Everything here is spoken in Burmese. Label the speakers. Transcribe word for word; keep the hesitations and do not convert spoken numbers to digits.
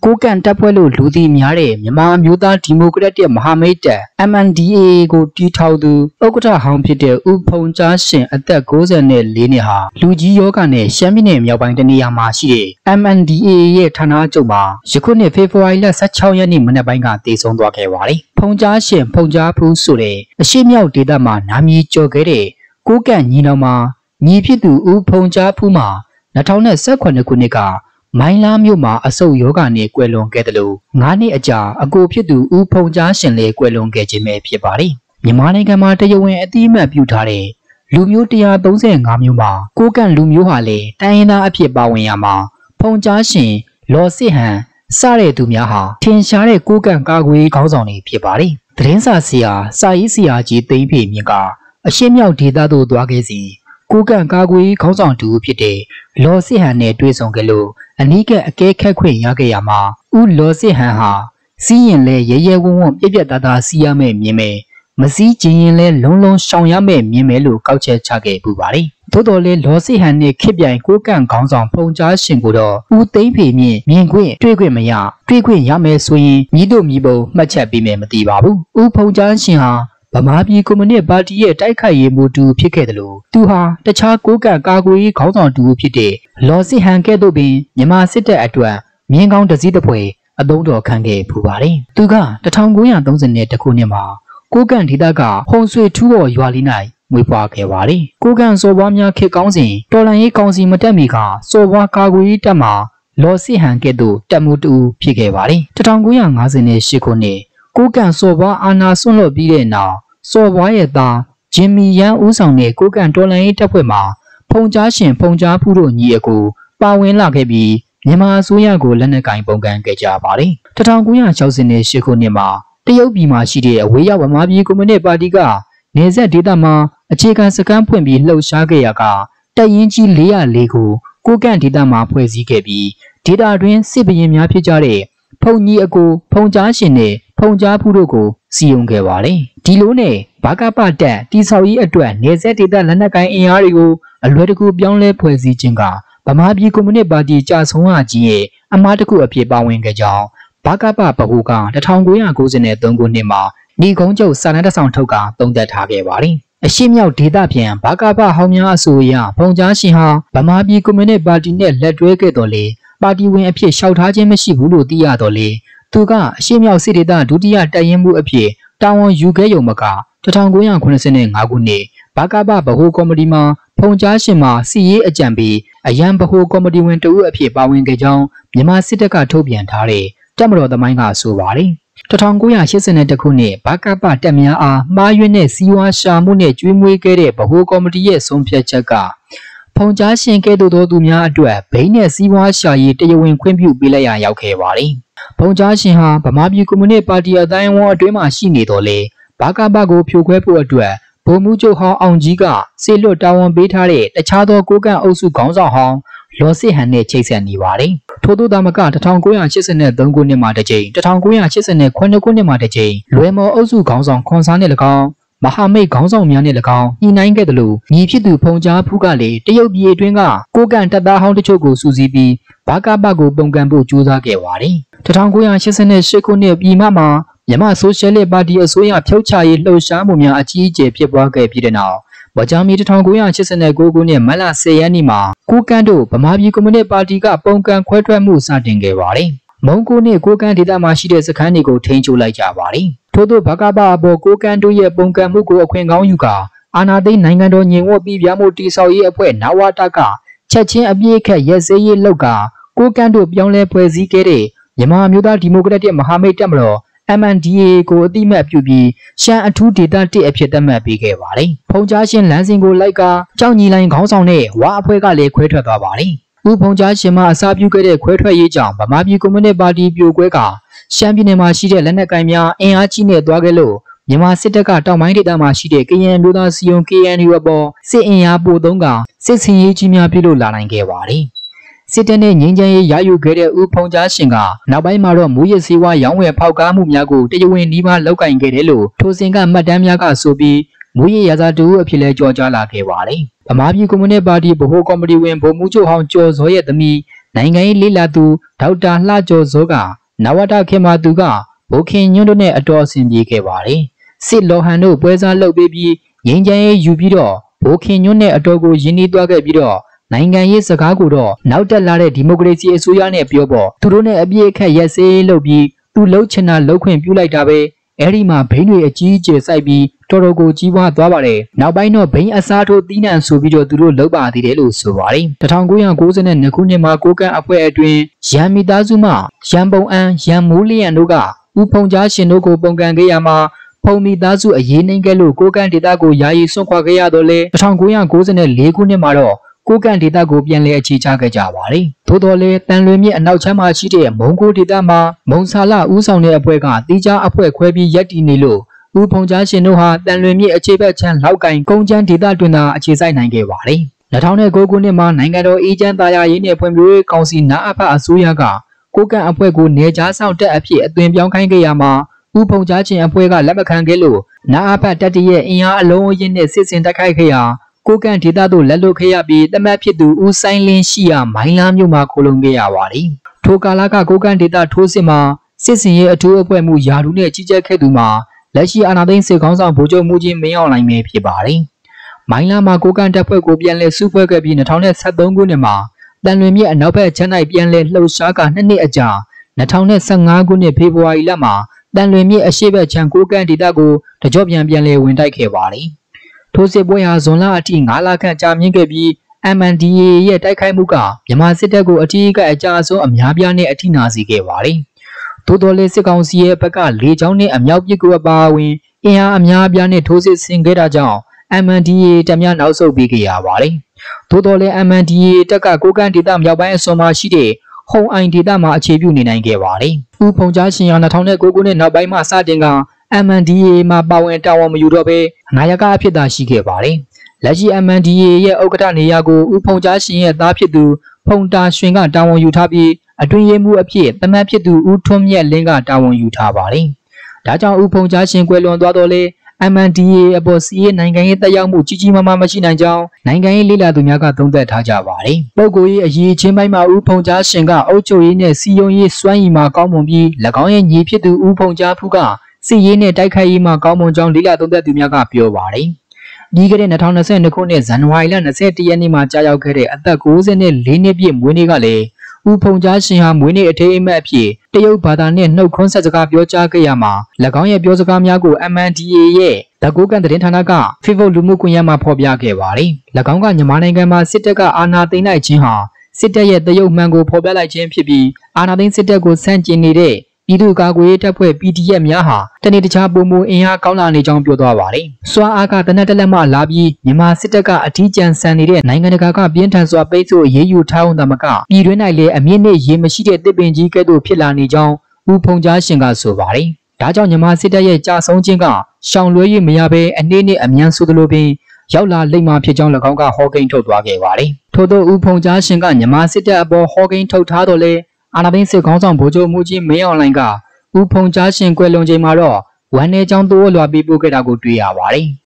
Speaker 1: ကိုကန်တပ်ဖွဲ့လို့လူသိများတဲ့မြန်မာမျိုးသားဒီမိုကရက်တစ်မဟာမိတ်တပ် M N D A A ကိုတီထောင်သူဥက္ကဋ္ဌဟောင်းဖြစ်တဲ့ဦးဖုံကြားရှင်အသက်၉၄နှစ်ဟာလူကြီးယောဂနဲ့ရှမ်းပြည်နယ်မြောက်ပိုင်းတနေရာမှာရှိတဲ့ M N D A A ရဲ့ဌာနချုပ်မှာယခုနှစ်ဖေဖော်ဝါရီလ၁၆ရက်နေ့မနက်ပိုင်းကတည်ဆုံသွားခဲ့ပါတယ်။ဖုံကြားရှင်ဖုံကြားဖူးဆိုတဲ့အရှိမြောက်ဒေသမှာနာမည်ကျော်ခဲ့တဲ့ကိုကန်ညီနောင်မှာညီဖြစ်သူဦးဖုံကြားဖူးမှာ၂၀၁၇ခုနှစ်ကမိုင်းလားမြို့မှာအဆုတ်ယောဂနဲ့ကွယ်လွန်ခဲ့တယ်လို့ငါးနှစ်အကြာအကိုဖြစ်သူဦးဖုံကြားရှင်လည်းကွယ်လွန်ခဲ့ခြင်းပဲဖြစ်ပါတယ်။မြန်မာနိုင်ငံမှာတရားဝင်အတိအမှတ်ပြုထားတဲ့လူမျိုး၁၃၅မျိုးမှာကိုကန်လူမျိုးဟာလည်းတိုင်းရင်းသားအဖြစ်ပါဝင်ရမှာဖုံကြားရှင်လော်စစ်ဟန်စတဲ့သူများဟာထင်ရှားတဲ့ကိုကန်ကာကွယ်ခေါင်းဆောင်တွေဖြစ်ပါတယ်။သတင်းစာဆရာစာရေးဆရာကြီးသိန်းဖေမြင့်ကအရှေ့မြောက်ဒေသသို့သွားခဲ့စီကိုကန်ကာကွယ်ခေါင်းဆောင်တူဖြစ်တဲ့လော်စစ်ဟန်နဲ့တွေ့ဆုံကြလို့အနီးကအကဲခတ်ခွင့်ရခဲ့ရမှာဦးလော်စစ်ဟန်ဟာစီးရင်လဲရဲရဲဝံ့ဝံ့ပြက်ပြက်သားသားစီးရမယ်မြင်မယ်မစည်းကျင်ရင်လဲလုံးလုံးရှောင်ရမယ်မြင်မယ်လို့ကောက်ချက်ချခဲ့ပူပါတယ်သို့တော်လဲလော်စစ်ဟန်နဲ့ခစ်ပြိုင်ကိုကန်ခေါင်းဆောင်ဖုံကြားရှင်ကိုတော့ဦးသိန်းဖေမြင့်မြင်ခွင့်တွေ့ခွင့်မရတွေ့ခွင့်ရမယ်ဆိုရင်မြည်တို့မြည်ပုံမှတ်ချက်ပေးမယ်မသိပါဘူးဦးဖုံကြားရှင်ဟာဗမာပြည်ကွန်မြူနစ်ပါတီရဲ့တိုက်ခိုက်ရေးမှုတူဖြစ်ခဲ့တယ်လို့သူဟာတခြားကိုကန်ကာကွယ်ရေးခေါင်းဆောင်တူဖြစ်တဲ့လော်စစ်ဟန်ကဲ့သို့ပင်မြန်မာစစ်တပ်အတွက်မြင်းကောင်းတစည်းတစ်ဖွဲအသုံးတော်ခံခဲ့ဖူပါတယ်။သူက၁၉၃၁ခုနှစ်မှာကိုကန်ဒေသကဟုံဆွေထူးပေါ်ရွာလေး၌မွေးဖွားခဲ့ပါတယ်။ကိုကန်စော်ဘွားများခေတ်ကောင်းစဉ်တော်လန်ရေးကောင်စီမတက်မီကစော်ဘွားကာကွယ်ရေးတပ်မှလော်စစ်ဟန်ကဲ့သို့တပ်မှုတူဖြစ်ခဲ့ပါတယ်။၁၉၅၈ခုနှစ်ကိုကန်စော်ဘွားအာနာဆွန့်လွတ်ပြီးတဲ့နောက်စော်ဘွားရဲ့သားဂျင်မီယန်ဦးဆောင်တဲ့ကိုကန်တော်လန်ရေးတပ်ဖွဲ့မှာဖုံကြားရှင်ဖုံကြားဖူးတို့ညီအကိုပါဝင်လာခဲ့ပြီးမြန်မာအစိုးရကိုလက်နက်ကင်ပုံကန်ခဲ့ကြပါတယ်။၁၉၆၈ခုနှစ်မှာတရုတ်ပြည်မှာရှိတဲ့အဝေးရောက်ဗမာပြည်ကွန်မြူနစ်ပါတီကနေဆက်ဒေသမှာအခြေခံစခန်းဖွင့်ပြီးလှုပ်ရှားခဲ့ရကတပ်ရင်းကြီး၄၀၄ကိုကိုကန်ဒေသမှာဖွဲ့စည်းခဲ့ပြီးဒေသတွင်းစစ်ဘရင်များဖြစ်ကြတဲ့ဖုံကြီးအကိုဖုံကြားရှင်နဲ့ဖုံကြားဖူးတို့ကိုစီယုံခဲ့ပါတယ်။ဒီလိုနဲ့ဘာကပတက်တိဆောက်ရေးအတွက်နေဆက်ဒေသလက်နက်ကိုင်အင်အားတွေကိုအလွယ်တကူပြောင်းလဲဖွဲ့စည်းခြင်းကဗမာပြည်ကွန်မြူနစ်ပါတီကြာဆုံးရခြင်းရဲ့အမှားတစ်ခုအဖြစ်ပါဝင်ခဲ့ကြောင်းဘာကပဗဟုက၁၉၉၃ခုနှစ်မှာဏီကုန်းချုပ်စာတမ်းတစ်ဆောင်ထုတ်ကသုံးသပ်ထားခဲ့ပါတယ်။အရှိမြောက်ဒေသပြန်ဘာကပဟောင်းများအဆိုအရဖုံကြားရှင်ဟာဗမာပြည်ကွန်မြူနစ်ပါတီနဲ့လက်တွဲခဲ့တော်လေပါတီဝင်အဖြစ်လျှောက်ထားခြင်းမရှိဘူးလို့သိရတော်လေသူကအရှိမြောက်စစ်ဒေသဒုတိယတပ်ရင်းမှုအဖြစ်တာဝန်ယူခဲ့ရုံမက၁၉၉၅ခုနှစ်ဘာကပဗဟိုကော်မတီမှာဖုံကြားရှင်မှာစီရေးအကြံပေးအရန်ဗဟိုကော်မတီဝင်တဦးအဖြစ်ပါဝင်ခဲ့ကြောင်းမြန်မာစစ်တပ်ကထုတ်ပြန်ထားတဲ့တပ်မတော်သမိုင်းကဆိုပါတယ်။၁၉၈၁ခုနှစ်ဘာကပတပ်များအားမှားယွင်းတဲ့စီးပွားရှာမှုနဲ့ကျွေးမွေးခဲ့တဲ့ဗဟိုကော်မတီရဲ့ဆုံးဖြတ်ချက်ကဖုံကြားရှင်ကဲ့သို့သောသူများအတွက်ဘိန်းနဲ့စီးပွားရှာရေးတရားဝင်ခွင့်ပြုပေးလိုက်ရရောက်ခဲ့ပါတယ်။ဖုံကြားရှင်ဟာဗမာပြည်ကွန်မြူနစ်ပါတီအတိုင်းအဝန်အတွင်းမှာရှိနေတော်လေဘာကပကိုဖြိုခွဲဖို့အတွက်ဗိုလ်မှူးချုပ်ဟောင်းအောင်ကြီးကစေလွတ်တာဝန်ပေးထားတဲ့တခြားသောကိုကန်အုပ်စုခေါင်းဆောင်ဟောင်းလော်စစ်ဟန်နဲ့ချိတ်ဆက်နေပါတယ်။ထို့သောသာမက၁၉၈၃ခုနှစ်မှာတစ်ကြိမ်၁၉၈၇ခုနှစ်မှာတစ်ကြိမ်လွယ်မော်အုပ်စုခေါင်းဆောင်ခွန်စားနဲ့၎င်းမဟာမိတ်ခေါင်းဆောင်များနဲ့၎င်းညှိနှိုင်းခဲ့တယ်လို့ညီဖြစ်သူဖုံကြားဖူးကလည်းတရုတ်ပြည်အတွင်းကကိုကန်တပ်သားဟောင်းတချို့ကိုစူးစီးပြီးဘာကပကိုပုံကန်ဖို့ကြိုးစားခဲ့ပါတယ်။၁၉၈၈ခုနှစ်ပြည်မှမှာမြန်မာဆိုရှယ်လစ်ပါတီအစိုးရဖြုတ်ချရေးလှုပ်ရှားမှုများအကြီးအကျယ်ဖြစ်ပွားခဲ့ပြီးတဲ့နောက်ဗဂျာမီ၁၉၈၉ခုနှစ်မတ်လ၁၀ရက်နေ့မှာကိုကန်တို့ဗမာပြည်ကွန်မြူနစ်ပါတီကပုံကန်ခွဲထွက်မှုစတင်ခဲ့ပါတယ်။မုံကိုနဲ့ကိုကန်ဒေသမှာရှိတဲ့စခန်းတွေကိုထိန်းချုပ်လိုက်ကြပါတယ်။ထို့သောဘာကပအပေါ်ကိုကန်တို့ရဲ့ပုံကန်မှုကိုအခွင့်ကောင်းယူကာအာဏာသိမ်းနိုင်ငံတော်ညီဝတ်ပြည်ပြမှုတိဆောက်ရေးအဖွဲ့နဝတကချက်ချင်းအပြည့်အခက်ရက်စဲရေးလောက်ကကိုကန်တို့ပြောင်းလဲဖွဲ့စည်းခဲ့တဲ့မြန်မာမျိုးသားဒီမိုကရက်တစ်မဟာမိတ်တပ်မတော်M N D A ကိုအတိမတ်ပြုပြီးရှမ်းအထူးဒေသတစ်အဖြစ်သတ်မှတ်ပေးခဲ့ပါတယ်။ဖုံကြားရှင်လမ်းစဉ်ကိုလိုက်ကကြောက်ညီလိုင်ခေါင်းဆောင်တဲ့ဝါအဖွဲ့ကလည်းခွဲထွက်သွားပါတယ်။ဦးဖုံကြားရှင်မှအစားပြုခဲ့တဲ့ခွဲထွက်ရေးကြောင့်ဗမာပြည်ကွန်မြူနစ်ပါတီပြိုကွဲကရှမ်းပြည်နယ်မှာရှိတဲ့လက်နက်ကိုင်များအင်အားကြီးနဲ့တွားခဲ့လို့မြန်မာစစ်တပ်ကတောင်ပိုင်းဒေသမှာရှိတဲ့ကရင်မျိုးသားစီယုံ K N U အပေါ်စစ်အင်အားပို့သုံးကစစ်စင်ရေးကြီးများပြုလုပ်လာနိုင်ခဲ့ပါတယ်။စစ်တပ်နဲ့ငြိမ်းချမ်းရေးရယူခဲ့တဲ့ဦးဖုံကြားရှင်ကနောက်ပိုင်းမှာတော့မူရစ်စေဝါရောင်းဝယ်ဖောက်ကားမှုများကိုတရားဝင်နှီးပါလောက်ကင်ခဲ့တယ်လို့ထိုစဉ်ကမှတ်တမ်းများကဆိုပြီးမူရစ်ရာဇာတူအဖြစ်လဲကြော်ကြားလာခဲ့ပါတယ်။ဗမာပြည်ကွန်မြူနစ်ပါတီဗဟိုကော်မတီဝင်ဗိုလ်မှူးချုပ်ဟောင်းကျော်စောရဲ့သမီးနိုင်ငံရေးလေးလာသူဒေါက်တာလှကျော်စောကနဝတခေမာသူကဘိုခင်ညွန့်တို့နဲ့အတော်အဆင်ပြေခဲ့ပါတယ်စစ်လောဟန်တို့ပွဲစားလုပ်ပေးပြီးငိမ့်ချမ်းရေးယူပြီးတော့ဘိုခင်ညွန့်နဲ့အတော်ကိုရင်းနှီးသွားခဲ့ပြီးတော့နိုင်ငံရေးစကားကိုတော့နောက်တက်လာတဲ့ဒီမိုကရေစီအစိုးရနဲ့ပြောပေါ့သူတို့နဲ့အပြည့်အခက်ရက်စေးလုပ်ပြီးသူလှုပ်ချင်တာလှုပ်ခွင့်ပြုလိုက်တာပဲအဲ့ဒီမှာဘိန်းတွေအကြီးအကျယ်စိုက်ပြီးတော်တော်ကိုကြီးပွားသွားပါတယ်နောက်ပိုင်းတော့ဘိန်းအစားထိုးတီးနှံဆိုပြီးတော့သူတို့လှုပ်ပါသေးတယ်လို့ဆိုပါတယ်၁၉၉၂ခုနှစ်မှာကိုကန့်အဖွဲ့အတွင်းရန်မိသားစုမှရန်ပုံအန်းရန်မိုးလျံတို့ကဦးဖုံကြားရှင်တို့ကိုပုံကန်ခဲ့ရမှာဖုံမိသားစုအရေးနှိမ့်ခဲ့လို့ကိုကန့်ဒေသကိုယာယီဆွန့်ခွာခဲ့ရတော့လေ၁၉၉၄ခုနှစ်မှာတော့ကိုကန့်ဒေသကိုပြန်လည်အခြေချခဲ့ကြပါတယ်။သို့တော်လည်းတန်လွင်မြစ်အနောက်ချမ်းမှာရှိတဲ့မုံကိုဒေသမှာမုံဆာလဦးဆောင်တဲ့အဖွဲ့ကတီးခြားအဖွဲ့ခွဲပြီးရပ်တည်နေလို့ဦးဖုံကြားရှင်တို့ဟာတန်လွင်မြစ်အခြေဘက်ချမ်းလောက်ကင်ကုန်းချမ်းဒေသတွင်သာအခြေစိုက်နိုင်ခဲ့ပါတယ်။၂၀၀၉ခုနှစ်မှာနိုင်ငံတော်အေဂျင့်သားရရေးနဲ့ဖွံ့ဖြိုးရေးကောင်စီနာအဖအစိုးရကကိုကန့်အဖွဲ့ကိုနေကြားဆောင်တက်အဖြစ်အသွင်ပြောင်းခိုင်းခဲ့ရမှာဦးဖုံကြားရှင်အဖွဲ့ကလက်မခံခဲ့လို့နာအဖတက်တရဲ့အင်အားအလုံးအရင်းနဲ့စစ်စင်တိုက်ခိုက်ခဲ့ရာကိုကန့်ဒေသသို့လက်လွတ်ခဲ့ရပြီးတမတ်ဖြစ်သူဦးဆိုင်လင်းရှိရာမိုင်းလားမြို့မှာခိုလုံခဲ့ရပါတယ်။ထိုကာလကကိုကန့်ဒေသထိုးစစ်မှာစစ်စင်ရေးအထူးအဖွဲ့မှုယာဒူနဲ့ကြီးကြပ်ခဲ့သူမှာလက်ရှိအာဏာသိမ်းစစ်ကောင်ဆောင်ဗိုလ်ချုပ်မှုကြီးမင်းအောင်လှိုင်ပဲဖြစ်ပါတယ်။မိုင်းလားမှာကိုကန့်တပ်ဖွဲ့ကိုပြန်လည်စုဖွဲ့ခဲ့ပြီး၂၀၁၃ခုနှစ်မှာတန်လွင်မြစ်အနောက်ဘက်ချမ်း၌ပြန်လည်လှုပ်ရှားကနှစ်နှစ်အကြာ၂၀၁၅ခုနှစ်ဖေဖော်ဝါရီလမှာတန်လွင်မြစ်အရှေ့ဘက်ချမ်းကိုကန့်ဒေသကိုတကြော့ပြန်ပြန်လည်ဝင်တိုက်ခဲ့ပါတယ်။ထိုစစ်ပွဲဟာဇွန်လအထိ၅လခန့်ကြာမြင့်ခဲ့ပြီး M N D A ရဲ့တိုက်ခိုက်မှုကမြန်မာစစ်တပ်ကိုအထူးကအကြအဆုံးအများပြားနဲ့အထိနာစေခဲ့ပါတယ်။သို့တော်လည်းစစ်ကောင်စီရဲ့ဘက်ကလေကြောင်းနဲ့အမြောက်ပစ်ကူအပါအဝင်အင်အားအများပြားနဲ့ထိုးစစ်ဆင်ခဲ့တာကြောင့် M N D A တပ်များနောက်ဆုတ်ပေးခဲ့ရပါတယ်။သို့တော်လည်း M N D A တပ်ကကိုကန့်ဒေသမြောက်ပိုင်းအစွန်မှာရှိတဲ့ဟုံအိုင်ဒေသမှာအခြေပြုနေနိုင်ခဲ့ပါတယ်။ဦးဖုံကြားရှင်ဟာ၂၀၀၉ခုနှစ်နောက်ပိုင်းမှာစတင်ကM N D A မှာပါဝင်တာဝန်မယူတော့ဘဲနာယကအဖြစ်သာရှိခဲ့ပါတယ်။လက်ရှိ M N D A ရဲ့ဥက္ကဋ္ဌနေရာကိုဦးဖုံကြားရှင်ရဲ့သားဖြစ်သူဖုံတာရွှင်ကတာဝန်ယူထားပြီးအတွင်းရေးမှူးအဖြစ်တမတ်ဖြစ်သူဦးထွန်းမြတ်လင်းကတာဝန်ယူထားပါတယ်။ဒါကြောင့်ဦးဖုံကြားရှင်ကွယ်လွန်သွားတော့လေ M N D A အပေါ်စီးရေးနိုင်ငံရေးတက်ရောက်မှုကြီးကြီးမားမားမရှိနိုင်ကြောင်းနိုင်ငံရေးလေ့လာသူများကသုံးသပ်ထားကြပါတယ်။ပုဂ္ဂိုလ်ရေးအရေးချင်းပိုင်းမှာဦးဖုံကြားရှင်ကအုပ်ချုပ်ရေးနဲ့စီယုံရေးစွမ်းရည်မှာကောင်းမွန်ပြီး၎င်းရဲ့ညီဖြစ်သူဦးဖုံကြားဖူးကစစ်ရေးနဲ့တိုက်ခိုက်ရေးမှာကောင်းမွန်ကြောင်းလေ့လာသုံးသပ်သူများကပြောပါတယ်။ဒီကနေ့၂၀၂၂ခုနှစ်ဇန်နဝါရီလ၂၁ရက်နေ့မှာကြာရောက်ခဲ့တဲ့အသက်၉၄နှစ်ပြည့်မွေးနေ့ကလည်းဦးဖုံကြားရှင်ဟာမွေးနေ့အထိမ်းအမှတ်အဖြစ်တရုတ်ဘာသာနဲ့နှုတ်ခွန်းဆက်စကားပြောကြားခဲ့ရမှာ၎င်းရဲ့ပြောစကားများကို M N D A ရဲ့တကူကန်သတင်းဌာနက Facebook လူမှုကွန်ရက်မှာဖော်ပြခဲ့ပါတယ်။၎င်းကမြန်မာနိုင်ငံမှာစစ်တပ်ကအာဏာသိမ်းလိုက်ခြင်းဟာစစ်တပ်ရဲ့တရုတ်မှန်ကိုဖော်ပြလိုက်ခြင်းဖြစ်ပြီးအာဏာသိမ်းစစ်တပ်ကိုဆန့်ကျင်နေတဲ့ပြည်သူ့ကာကွယ်ရေးတပ်ဖွဲ့ P D F များဟာတနေ့တခြားပုံမူအင်အားကောင်းလာနေကြောင်းပြောသွားပါတယ်။စွာအားကတနက်တလက်မှလာပြီးမြန်မာစစ်တပ်ကအထီးကျန်ဆန်နေတဲ့နိုင်ငံတကာကပြင်းထန်စွာပိတ်ဆို့အရေးယူထားအောင်တမကပြည်တွင်း၌လည်းအမြင့်နဲ့ရေမရှိတဲ့တစ်ပင်ကြီးကဲ့သို့ဖြစ်လာနေကြောင်းဦးဖုံကြားရှင်ကဆိုပါတယ်။ဒါကြောင့်မြန်မာစစ်တပ်ရဲ့ကြာဆုံးခြင်းကရှောင်လွှဲ၍မရဘဲအနည်းနဲ့အမြန်ဆိုသလိုပင်ရောက်လာလိမ့်မှာဖြစ်ကြောင်း၎င်းကဟောကိန်းထုတ်သွားခဲ့ပါတယ်။ထို့သောဦးဖုံကြားရှင်ကမြန်မာစစ်တပ်အပေါ်ဟောကိန်းထုတ်ထားတော့လေအာဏာသိမ်းစစ်ခေါင်းဆောင်ဗိုလ်ချုပ်မှုကြီးမင်းအောင်လှိုင်ကဦးဖုံကြားရှင်ကွယ်လွန်ချိန်မှာတော့ဝမ်းနည်းကြောင်းသို့လွှာပေးပို့ခဲ့တာကိုတွေ့ရပါတယ်။